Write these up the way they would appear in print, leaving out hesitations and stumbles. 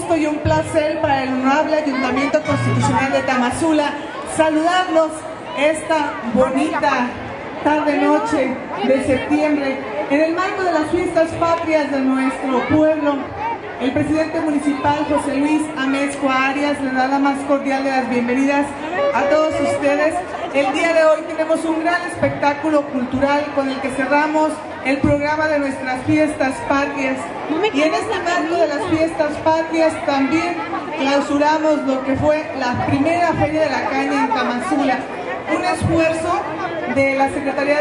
gusto y un placer para el Honorable Ayuntamiento Constitucional de Tamazula saludarlos esta bonita tarde-noche de septiembre en el marco de las fiestas patrias de nuestro pueblo. El presidente municipal José Luis Amezcua Arias le da la más cordial de las bienvenidas a todos ustedes. El día de hoy tenemos un gran espectáculo cultural con el que cerramos el programa de nuestras fiestas patrias. Y en este marco de las fiestas patrias también clausuramos lo que fue la primera Feria de la Caña en Tamazula. Un esfuerzo de la Secretaría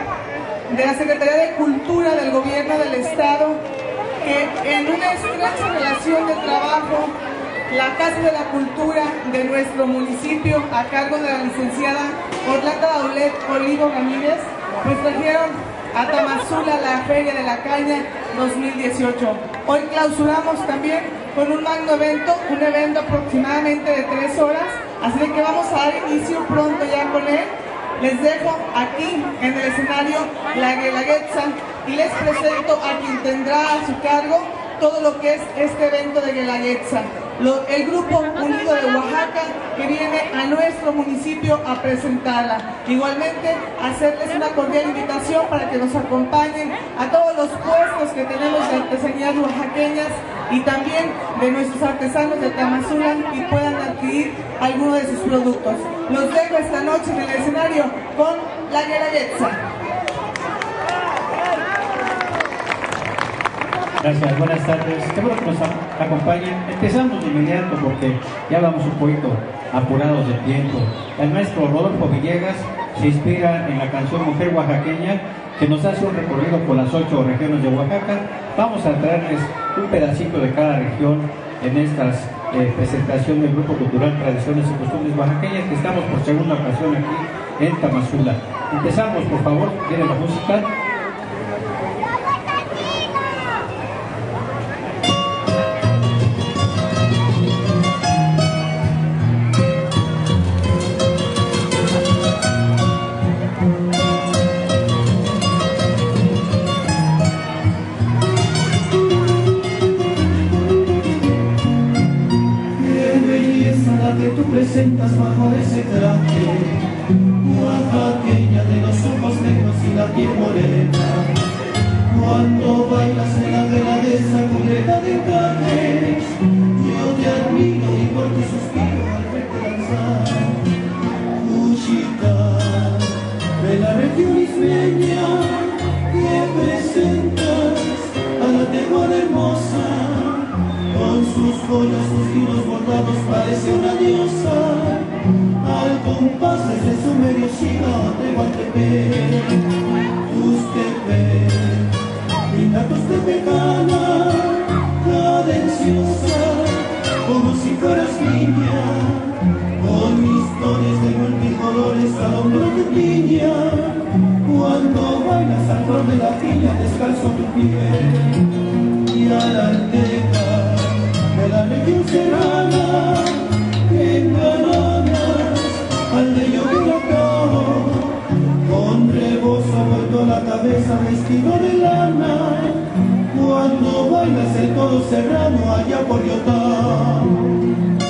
de Cultura del Gobierno del Estado, que en una estrecha relación de trabajo, la Casa de la Cultura de nuestro municipio, a cargo de la licenciada Orlando Aulet Olivo Ramírez, nos trajeron a Tamazula la Feria de la Caña 2018. Hoy clausuramos también con un magno evento, un evento aproximadamente de 3 horas, así que vamos a dar inicio pronto ya con él. Les dejo aquí en el escenario la Guelaguetza y les presento a quien tendrá a su cargo todo lo que es este evento de Guelaguetza. El Grupo Unido de Oaxaca, que viene a nuestro municipio a presentarla. Igualmente, hacerles una cordial invitación para que nos acompañen a todos los puestos que tenemos de artesanías oaxaqueñas y también de nuestros artesanos de Tamazula y puedan adquirir alguno de sus productos. Los dejo esta noche en el escenario con la Guelaguetza. Gracias, buenas tardes. Qué bueno que nos acompañen. Empezamos de inmediato porque ya vamos un poquito apurados de tiempo. El maestro Rodolfo Villegas se inspira en la canción Mujer Oaxaqueña, que nos hace un recorrido por las 8 regiones de Oaxaca. Vamos a traerles un pedacito de cada región en esta presentación del Grupo Cultural Tradiciones y Costumbres Oaxaqueñas, que estamos por segunda ocasión aquí en Tamazula. Empezamos, por favor, ¿tiene la música? Presentas bajo ese traje, oaxaqueña de los ojos negros y la piel morena. Cuando bailas en la Guelaguetza cubierta de encajes, yo te admiro y por ti suspiro al verte danzar. Chica de la región ismeña, que presentas a la tejona hermosa. Con sus joyas, sus hilos bordados parece una diosa. Al compás de su medio gigante Guantepec, Tustepec, linda tustepecana, cadenciosa, como si fueras niña, con historias de multicolores al hombro de piña. Cuando bailas al flor de la piña, descalzo tu piel y a la alteca de la región serrana, engalanas al bello huracán, con rebozo vuelto la cabeza vestido de lana. Cuando bailas el todo serrano allá por Yotán.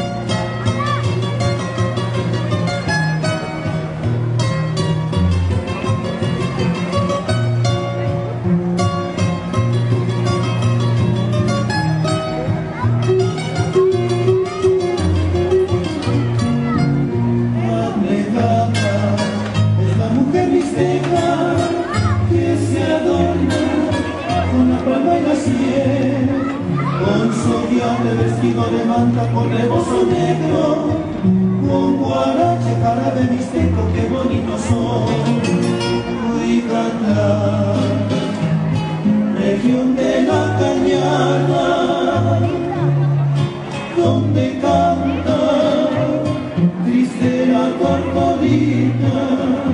Vestido de manta con rebozo negro, con guarache, jarabe mixteco, qué bonitos son. Huicatla, región de la Cañada, donde canta triste la corcovita,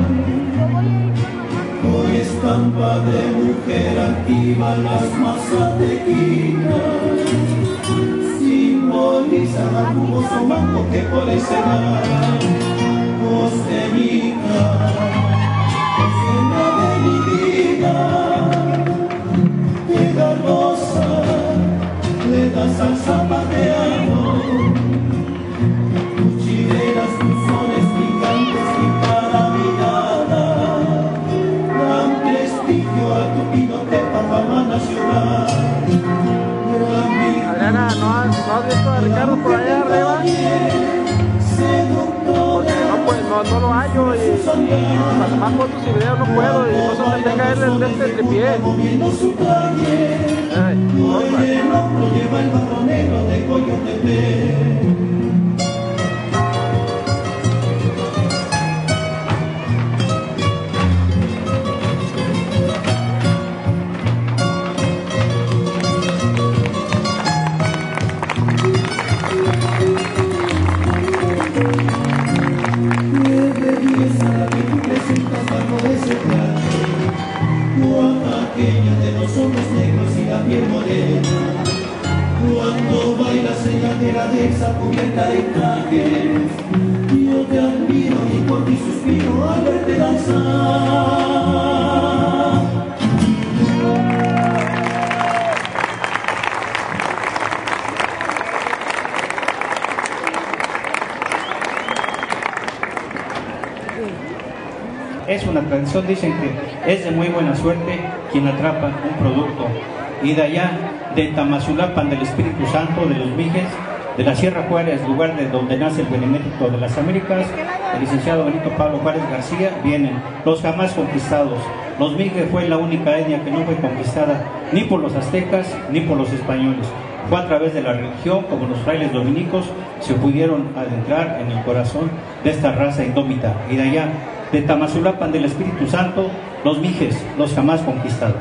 con estampa de mujer activa las mazatequinas. Simboliza al jugoso mango que por ahí se da. Costeñita, escena de mi vida, pegajosa, le das al zapatear. ¿No has visto a Ricardo por allá arriba? Porque no lo hallo y para tomar fotos y videos no puedo y no sé dónde tenga él el de este tripié. Ay, lleva el barro negro de Coyotepec. De los ojos negros y la piel morena, cuando bailas en la tiradeza cubierta de trajes, yo te admiro y por ti suspiro al verte danzar. Es una tradición, dicen que es de muy buena suerte quien atrapa un producto. Y de allá, de Tamazulapan del Espíritu Santo, de los Mijes, de la Sierra Juárez, lugar de donde nace el benemérito de las Américas, el licenciado Benito Pablo Juárez García, vienen los jamás conquistados. Los Mijes fue la única etnia que no fue conquistada ni por los aztecas ni por los españoles. Fue a través de la religión, como los frailes dominicos, se pudieron adentrar en el corazón de esta raza indómita. Y de allá, de Tamazulapan del Espíritu Santo, los Mijes, los jamás conquistados.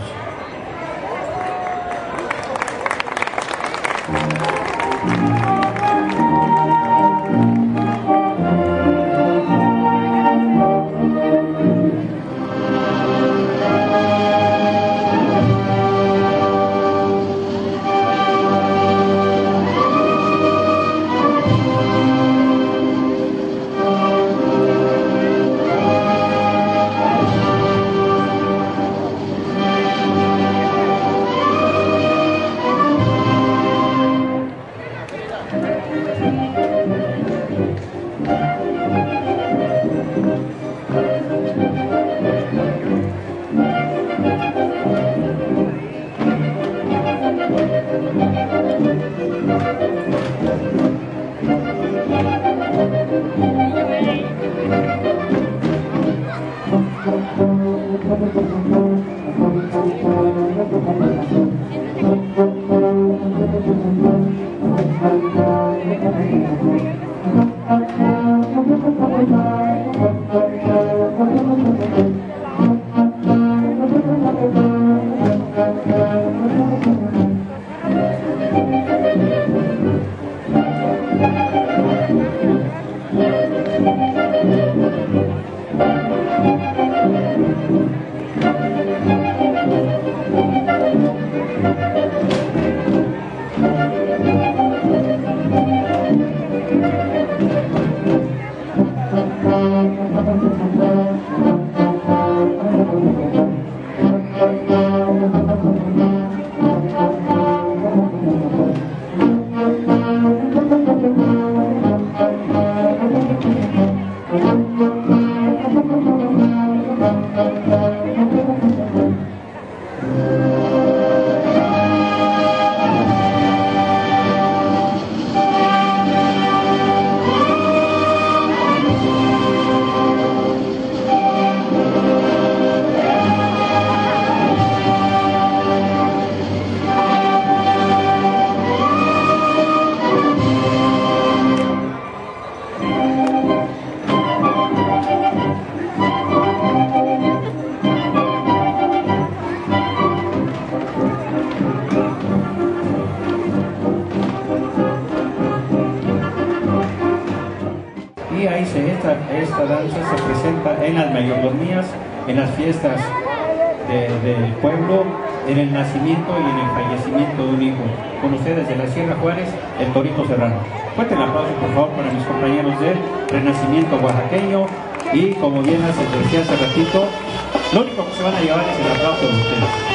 Esta danza se presenta en las mayordomías, en las fiestas del pueblo, en el nacimiento y en el fallecimiento de un hijo. Con ustedes de la Sierra Juárez, el Torito Serrano. Fuerte el aplauso, por favor, para mis compañeros del Renacimiento Oaxaqueño. Y como bien se decía hace ratito, lo único que se van a llevar es el aplauso de ustedes.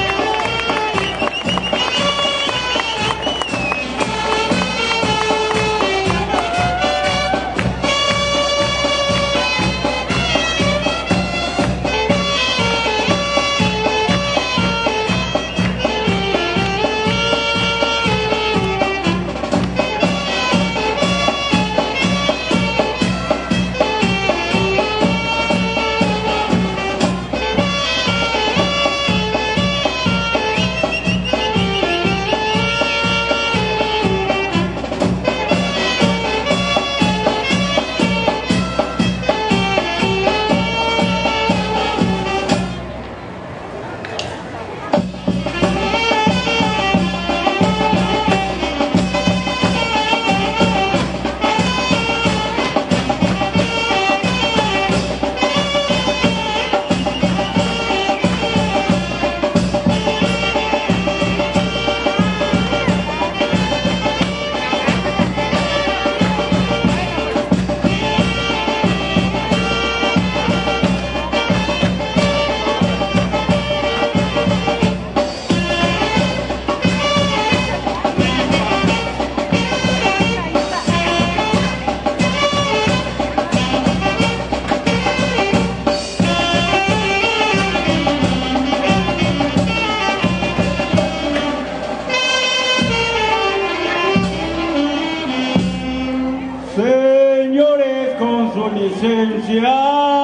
su licencia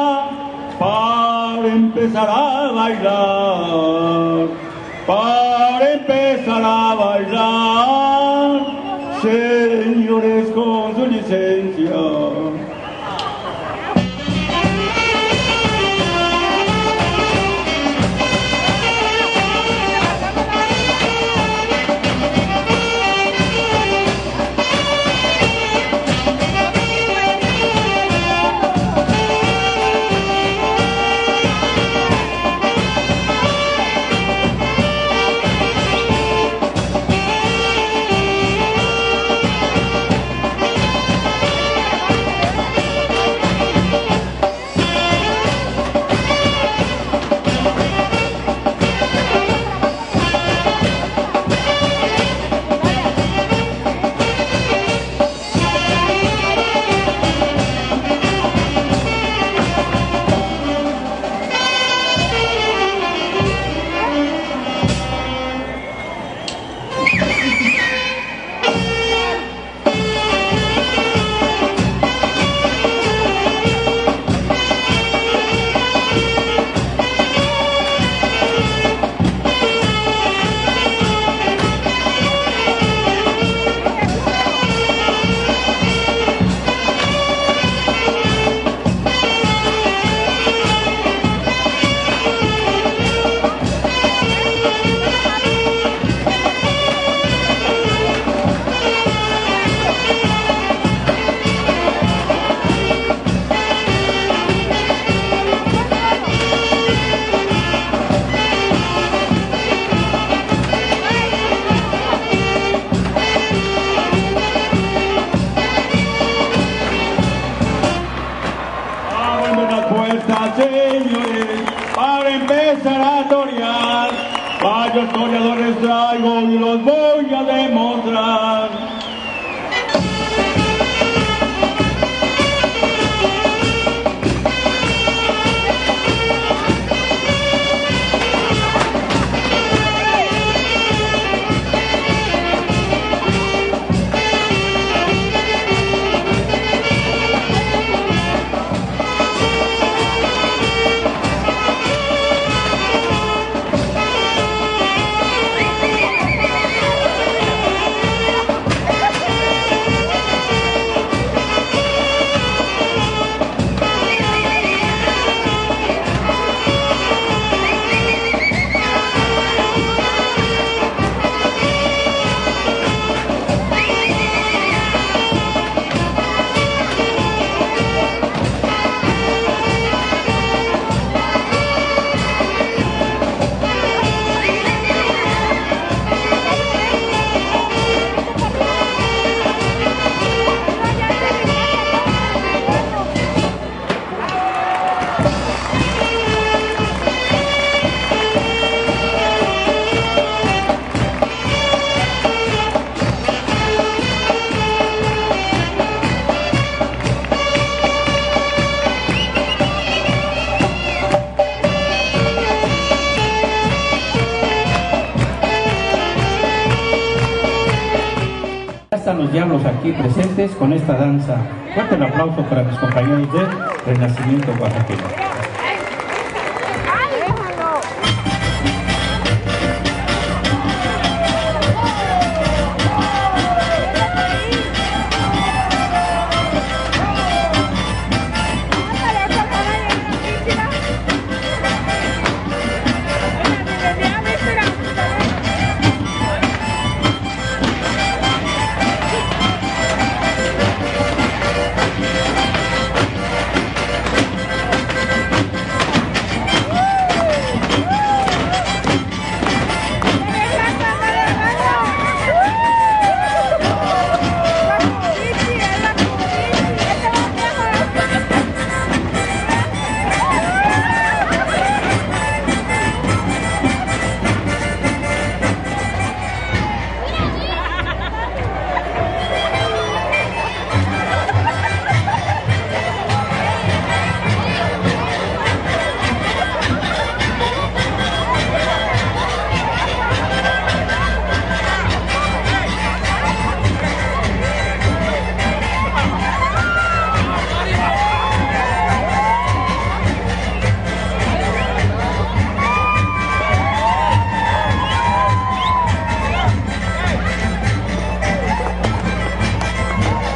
para empezar a bailar, para empezar a bailar, señores, con su licencia. Señores, para empezar a torear, varios toreadores traigo y los voy a demostrar. Están los diablos aquí presentes con esta danza. Fuerte el aplauso para mis compañeros de Renacimiento Oaxaqueño.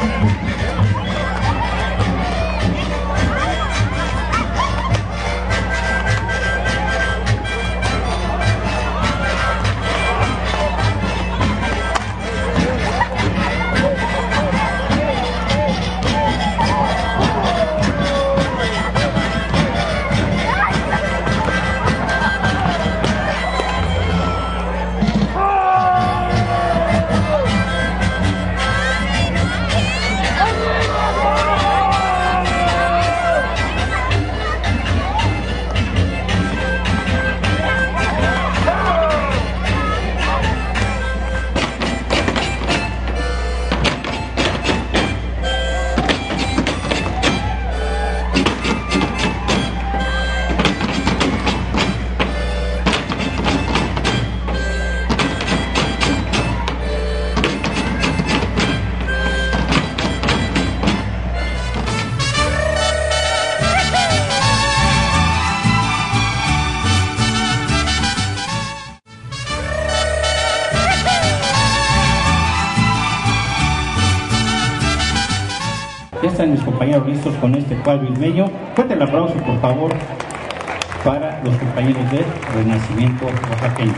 Ya están mis compañeros listos con este cuadro ismeño. Fuerte el aplauso, por favor, para los compañeros del Renacimiento oaxaqueño.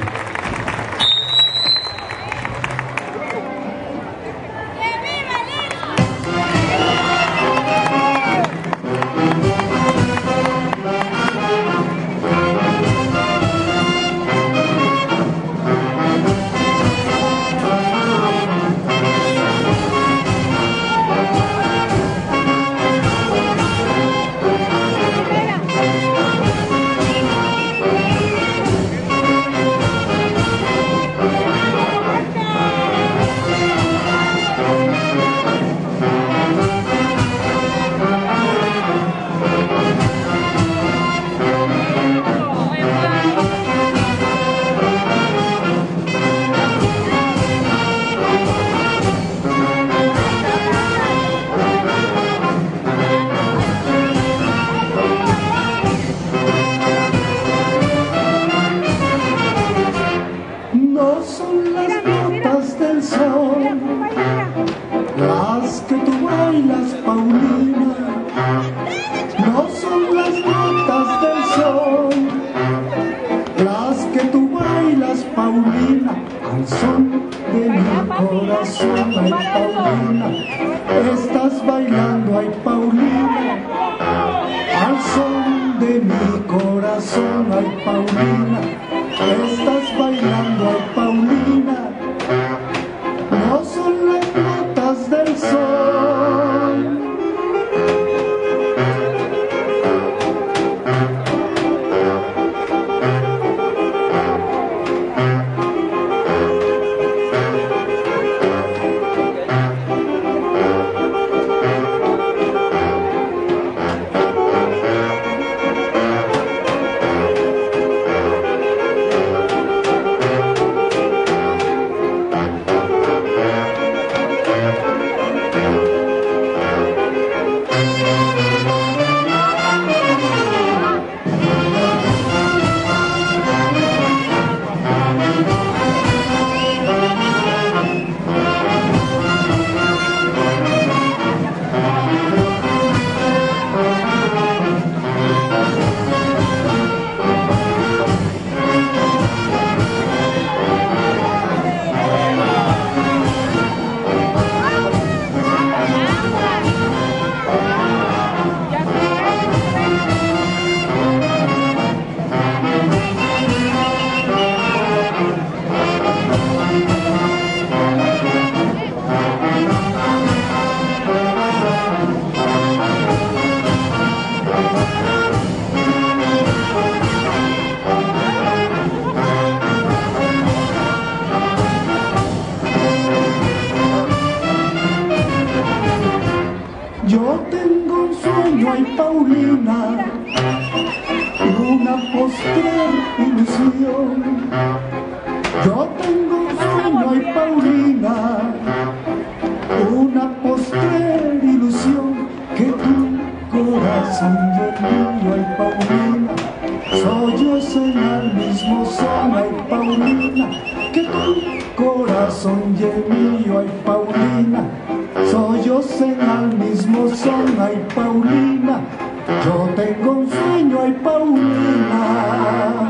Corazón y el mío, ay Paulina, soy yo. hacen al mismo son. Ay, Paulina, yo tengo un sueño, ay, Paulina.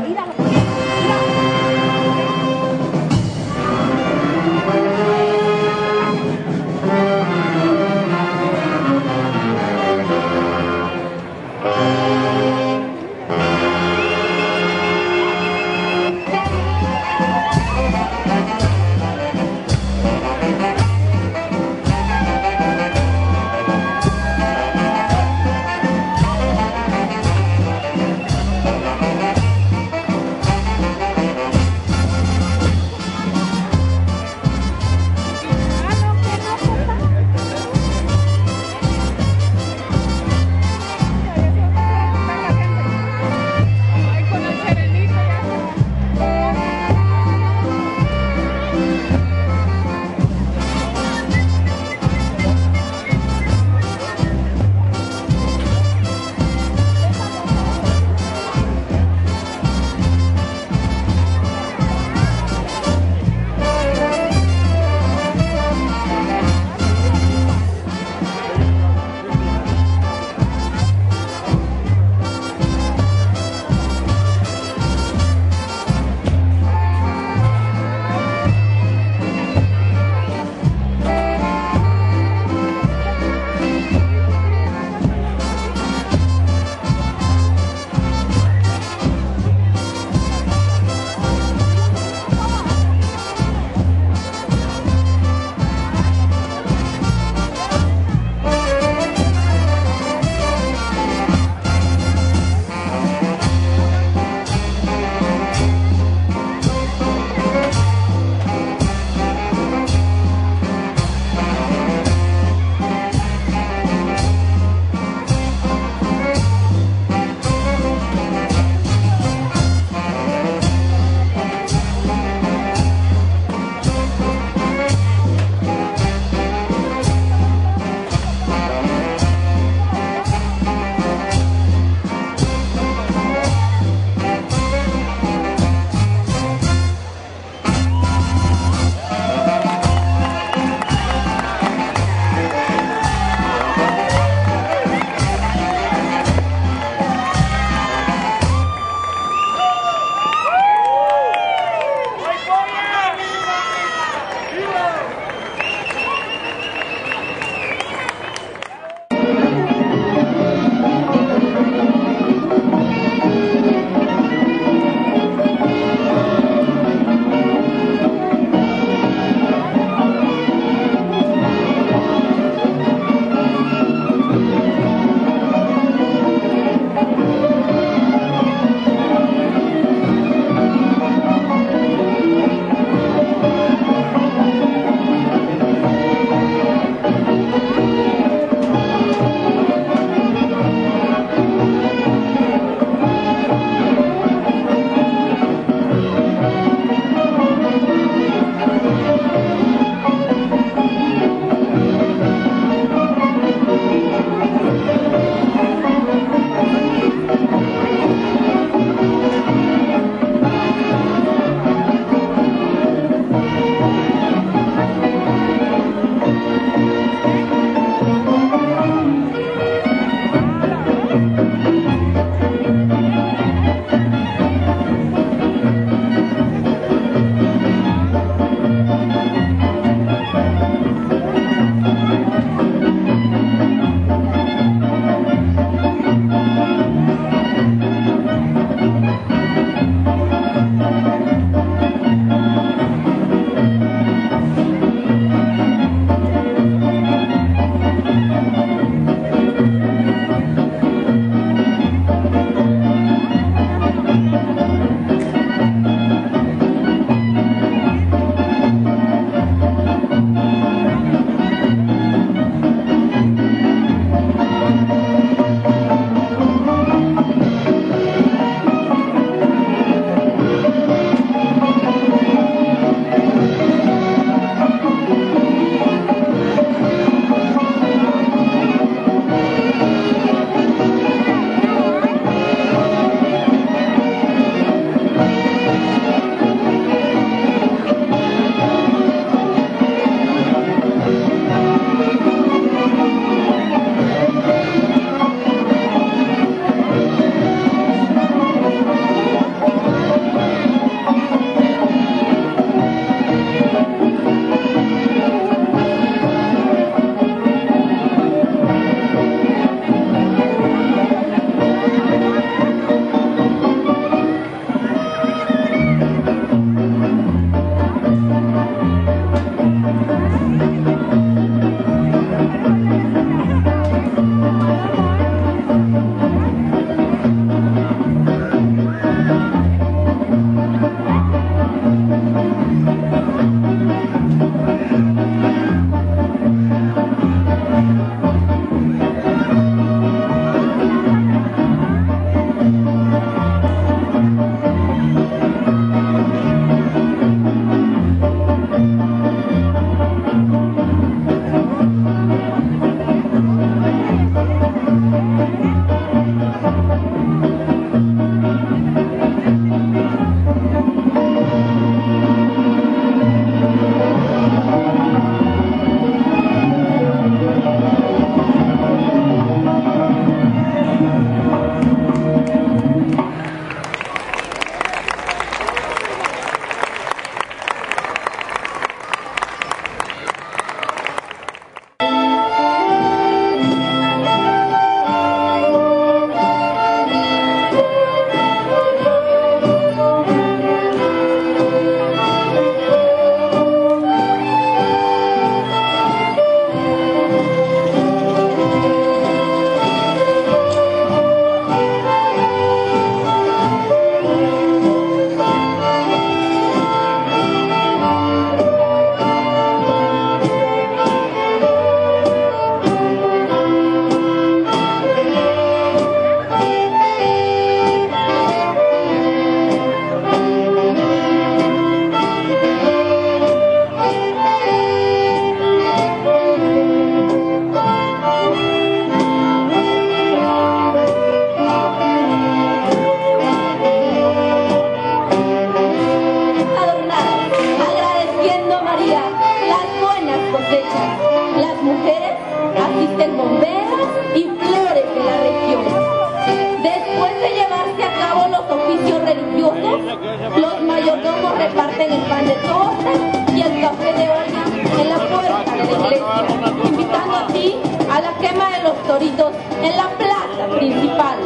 reparten el pan de torta y el café de olla en la puerta de la iglesia, invitando así a la quema de los toritos en la plaza principal.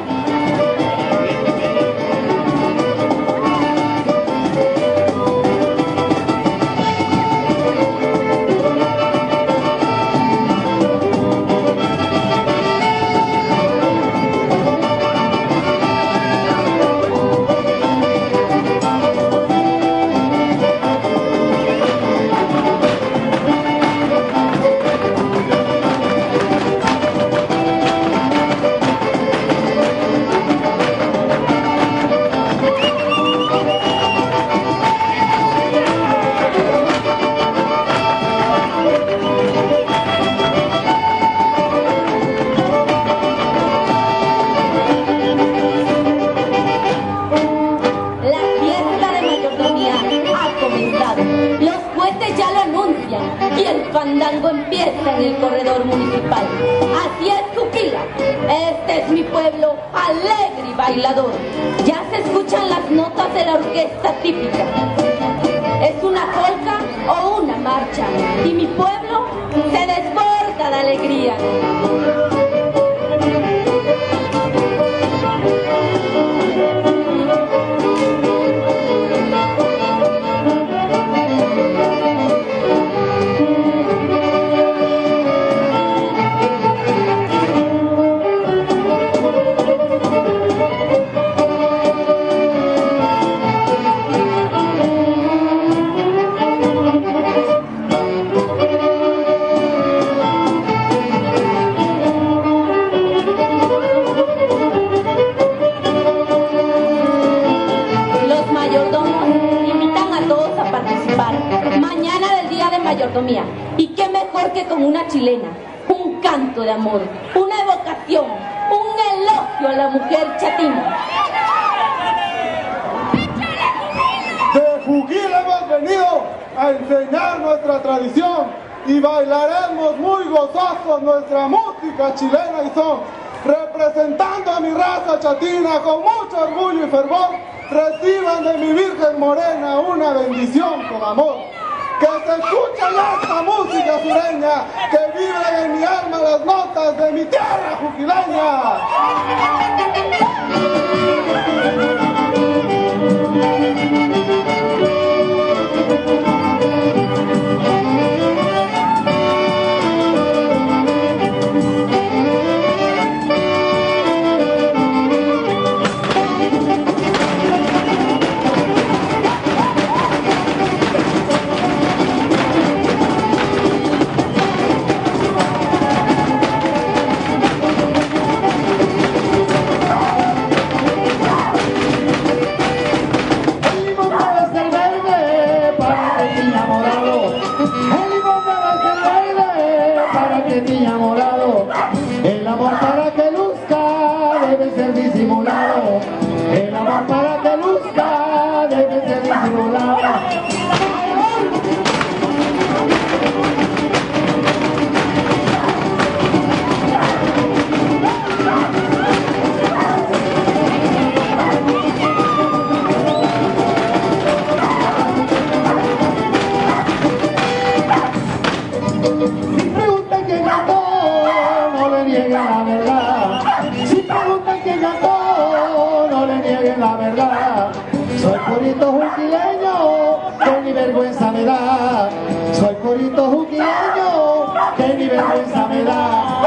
Y el fandango empieza en el corredor municipal. Así es, Juquila, este es mi pueblo alegre y bailador. Ya se escuchan las notas de la orquesta típica. Es una polca o una marcha, y mi pueblo se desborda de alegría. Mañana del día de mayordomía, y qué mejor que con una chilena, un canto de amor, una evocación, un elogio a la mujer chatina. De Juquila hemos venido a enseñar nuestra tradición y bailaremos muy gozosos nuestra música chilena y son, representando a mi raza chatina con mucho orgullo y fervor. Reciban de mi Virgen Morena una bendición con amor. Que se escuche ya esta música sureña, que vibren en mi alma las notas de mi tierra juquileña. nieguen la verdad. Si preguntan quién cantó, no le nieguen la verdad. Soy corito juquileño, que ni vergüenza me da. Soy corito juquileño, que ni vergüenza me da.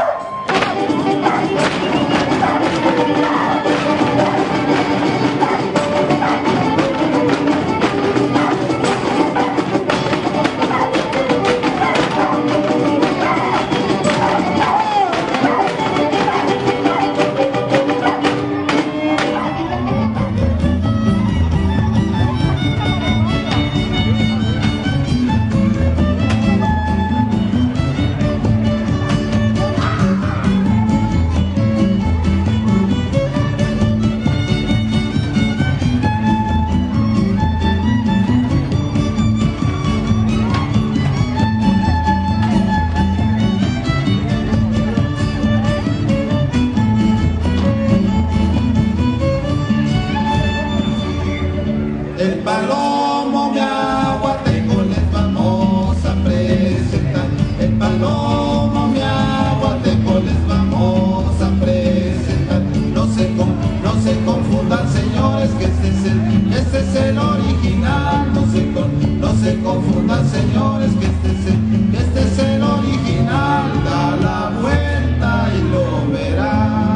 El palomo mi aguateco les vamos a presentar. El palomo mi aguateco les vamos a presentar. No se confundan, señores, que este es el original. No se confundan, señores, que este es el original. Da la vuelta y lo verás.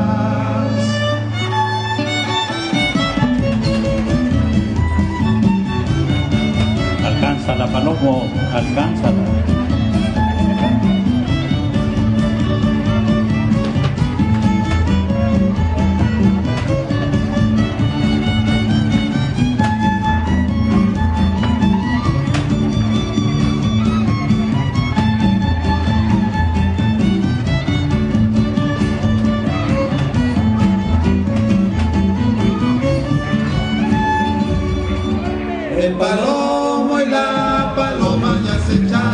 Alcánzala, Palomo, alcánzala. El palomo y la paloma ya se echaron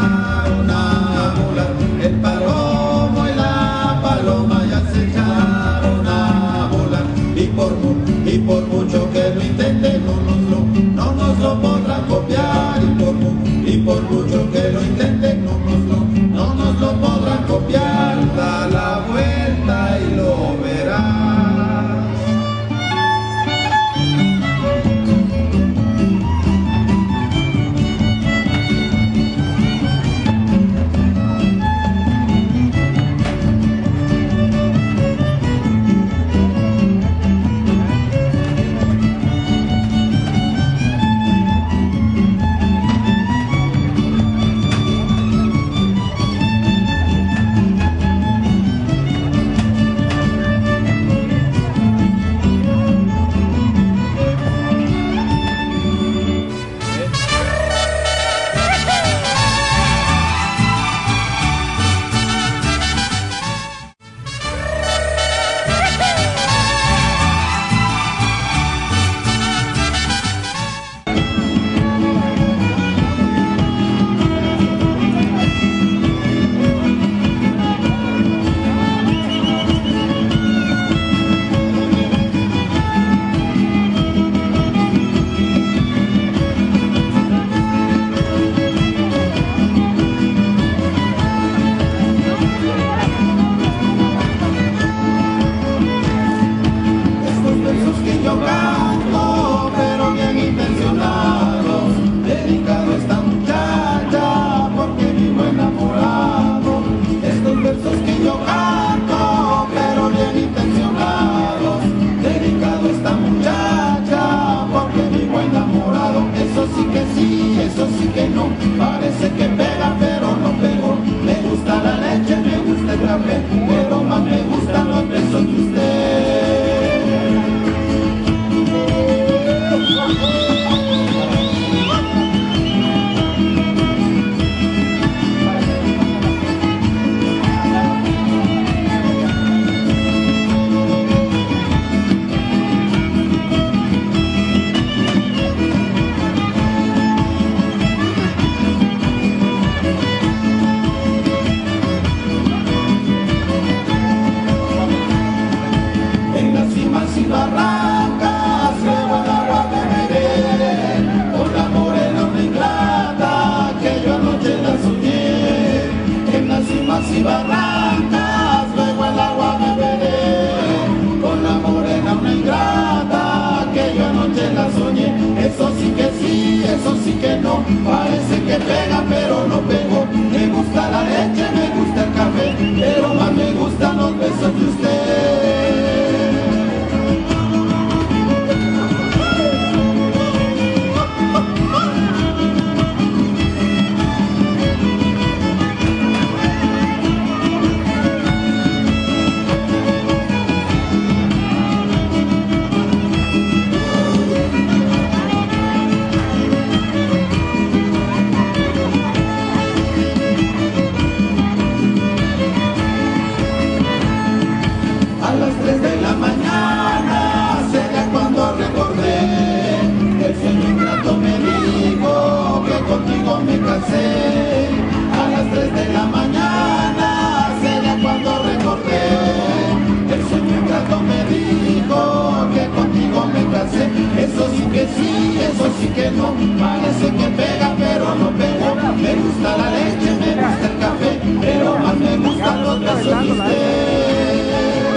que no, parece que pega pero no pega. Me gusta la leche, me gusta el café, pero más me gustan los besos de usted.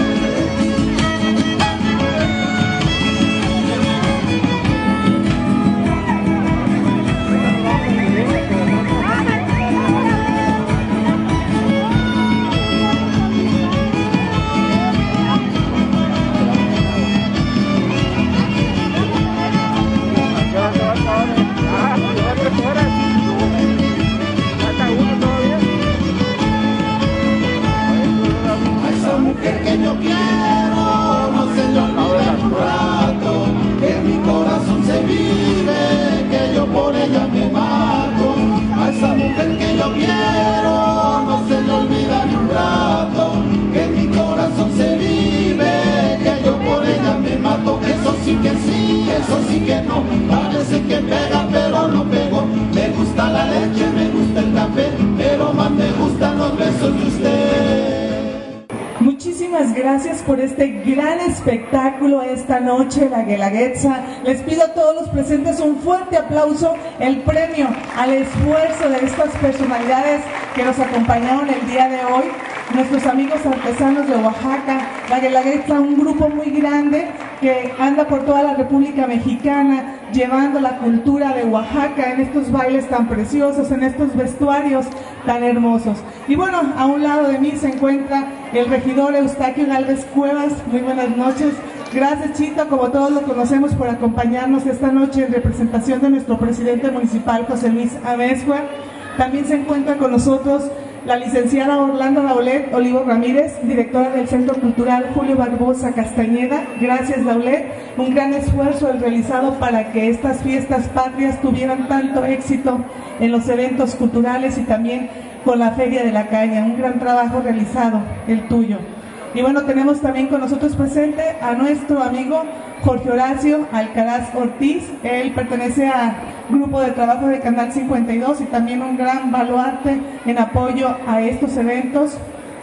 Que yo quiero, no se le olvida un rato, que mi corazón se vive, que yo por ella me mato. A esa mujer que yo quiero, no se le olvida un rato, que mi corazón se vive, que yo por ella me mato. Eso sí que sí, eso sí que no, parece que pega pero no pego. Me gusta la leche, me gusta el café, pero más me gustan los besos de usted. Muchísimas gracias por este gran espectáculo esta noche, la Guelaguetza. Les pido a todos los presentes un fuerte aplauso, el premio al esfuerzo de estas personalidades que nos acompañaron el día de hoy, nuestros amigos artesanos de Oaxaca. La Guelaguetza, un grupo muy grande que anda por toda la República Mexicana llevando la cultura de Oaxaca en estos bailes tan preciosos, en estos vestuarios tan hermosos. Y bueno, a un lado de mí se encuentra el regidor Eustaquio Gálvez Cuevas. Muy buenas noches. Gracias, Chito, como todos lo conocemos, por acompañarnos esta noche en representación de nuestro presidente municipal, José Luis Amezcua. También se encuentra con nosotros la licenciada Orlando Daulet Olivo Ramírez, directora del Centro Cultural Julio Barbosa Castañeda. Gracias, Daulet. Un gran esfuerzo el realizado para que estas fiestas patrias tuvieran tanto éxito en los eventos culturales y también con la Feria de la Caña. Un gran trabajo realizado, el tuyo. Y bueno, tenemos también con nosotros presente a nuestro amigo Jorge Horacio Alcaraz Ortiz. Él pertenece al grupo de trabajo de Canal 52 y también un gran baluarte en apoyo a estos eventos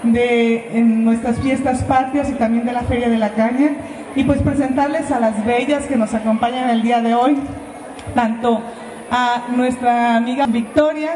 en nuestras fiestas patrias y también de la Feria de la Caña. Y pues presentarles a las bellas que nos acompañan el día de hoy, tanto a nuestra amiga Victoria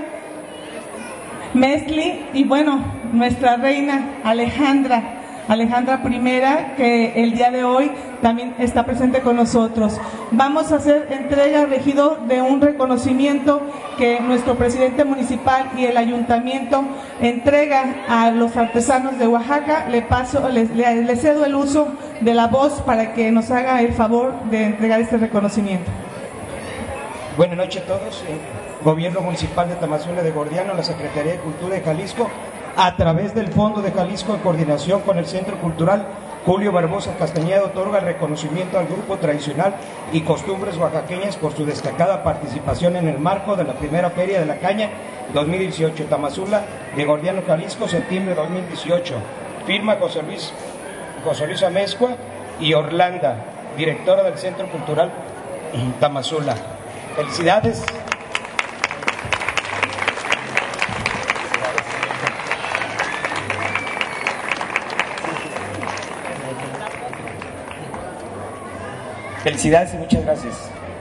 Mesli y bueno, nuestra reina Alejandra I, que el día de hoy también está presente con nosotros. Vamos a hacer entrega, regidor, de un reconocimiento que nuestro presidente municipal y el ayuntamiento entrega a los artesanos de Oaxaca. Le cedo el uso de la voz para que nos haga el favor de entregar este reconocimiento. Buenas noches a todos. Gobierno Municipal de Tamazula de Gordiano, la Secretaría de Cultura de Jalisco, a través del Fondo de Jalisco en coordinación con el Centro Cultural Julio Barbosa Castañeda, otorga el reconocimiento al grupo tradicional y costumbres oaxaqueñas por su destacada participación en el marco de la primera Feria de la Caña 2018, Tamazula de Gordiano, Jalisco, septiembre de 2018. Firma José Luis Amezcua y Orlanda, directora del Centro Cultural Tamazula. Felicidades. Felicidades y muchas gracias.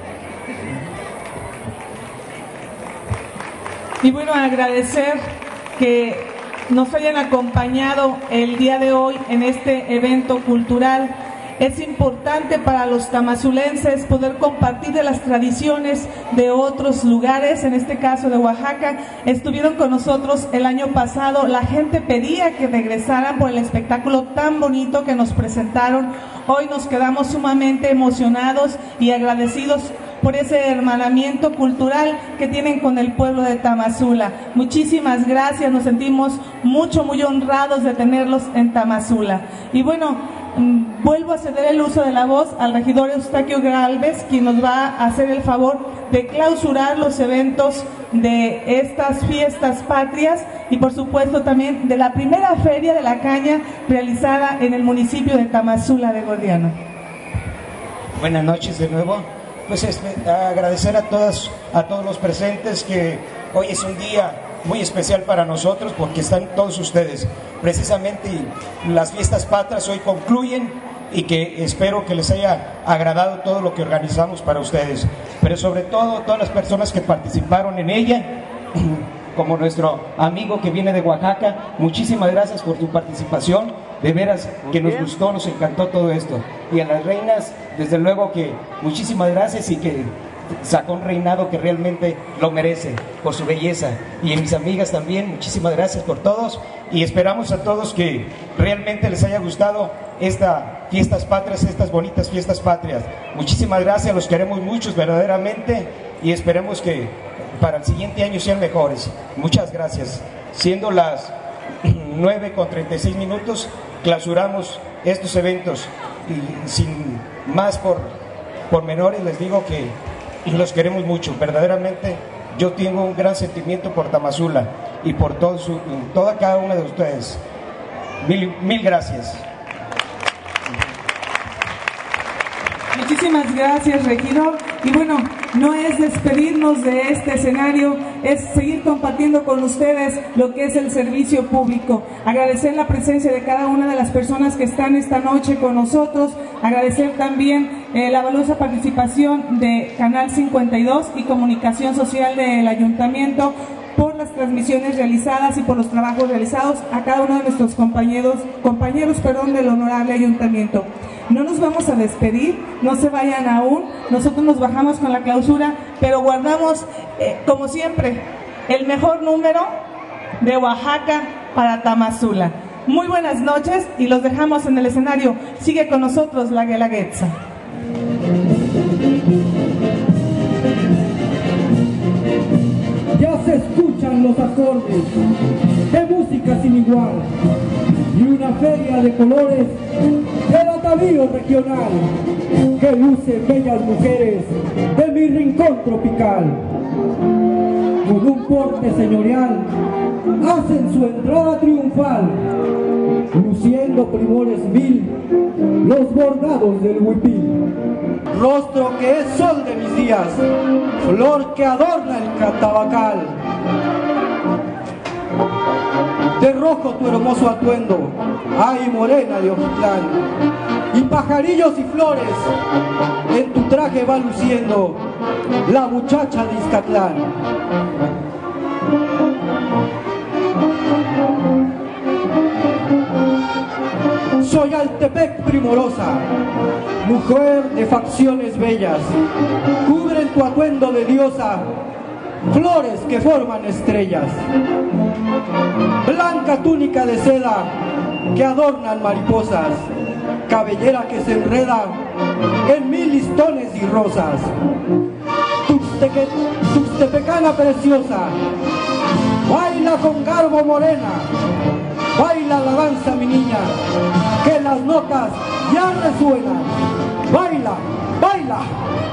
Y bueno, agradecer que nos hayan acompañado el día de hoy en este evento cultural. Es importante para los tamazulenses poder compartir de las tradiciones de otros lugares, en este caso de Oaxaca. Estuvieron con nosotros el año pasado, la gente pedía que regresaran por el espectáculo tan bonito que nos presentaron. Hoy nos quedamos sumamente emocionados y agradecidos por ese hermanamiento cultural que tienen con el pueblo de Tamazula. Muchísimas gracias, nos sentimos muy honrados de tenerlos en Tamazula. Y bueno, vuelvo a ceder el uso de la voz al regidor Eustaquio Gálvez, quien nos va a hacer el favor de clausurar los eventos de estas fiestas patrias y por supuesto también de la primera Feria de la Caña realizada en el municipio de Tamazula de Gordiano. Buenas noches de nuevo. Pues agradecer a todos los presentes, que hoy es un día muy especial para nosotros porque están todos ustedes. Precisamente las fiestas patrias hoy concluyen y que espero que les haya agradado todo lo que organizamos para ustedes. pero sobre todo todas las personas que participaron en ella, como nuestro amigo que viene de Oaxaca, muchísimas gracias por tu participación, de veras que nos gustó, nos encantó todo esto. Y a las reinas, desde luego que muchísimas gracias, y que sacó un reinado que realmente lo merece por su belleza. Y a mis amigas también, muchísimas gracias por todos, y esperamos a todos que realmente les haya gustado estas fiestas patrias, estas bonitas fiestas patrias. Muchísimas gracias, los queremos muchos verdaderamente, y esperemos que para el siguiente año sean mejores. Muchas gracias. Siendo las 9:36, clausuramos estos eventos, y sin más por menores les digo que los queremos mucho. Verdaderamente yo tengo un gran sentimiento por Tamazula y por toda cada una de ustedes. Mil gracias. Muchísimas gracias, regidor. Y bueno, no es despedirnos de este escenario, es seguir compartiendo con ustedes lo que es el servicio público. Agradecer la presencia de cada una de las personas que están esta noche con nosotros. Agradecer también la valiosa participación de Canal 52 y Comunicación Social del Ayuntamiento por las transmisiones realizadas y por los trabajos realizados a cada uno de nuestros compañeros del honorable ayuntamiento. No nos vamos a despedir, no se vayan aún, nosotros nos bajamos con la clausura, pero guardamos, como siempre, el mejor número de Oaxaca para Tamazula. Muy buenas noches y los dejamos en el escenario. Sigue con nosotros la Guelaguetza. Ya se escuchan los acordes de música sin igual y una feria de colores del atavío regional que luce bellas mujeres de mi rincón tropical. Con un porte señorial hacen su entrada triunfal, luciendo primores mil los bordados del huipil. Rostro que es sol de mis días, flor que adorna el catabacal. De rojo tu hermoso atuendo, ay morena de Ojitlán, y pajarillos y flores en tu traje va luciendo la muchacha de Izcatlán. Soy Altepec primorosa, mujer de facciones bellas, cubren tu atuendo de diosa flores que forman estrellas. Blanca túnica de seda que adornan mariposas, cabellera que se enreda en mil listones y rosas. Tuxtepecana preciosa, baila con garbo morena, baila la danza mi niña, que las notas ya resuenan. Baila, baila.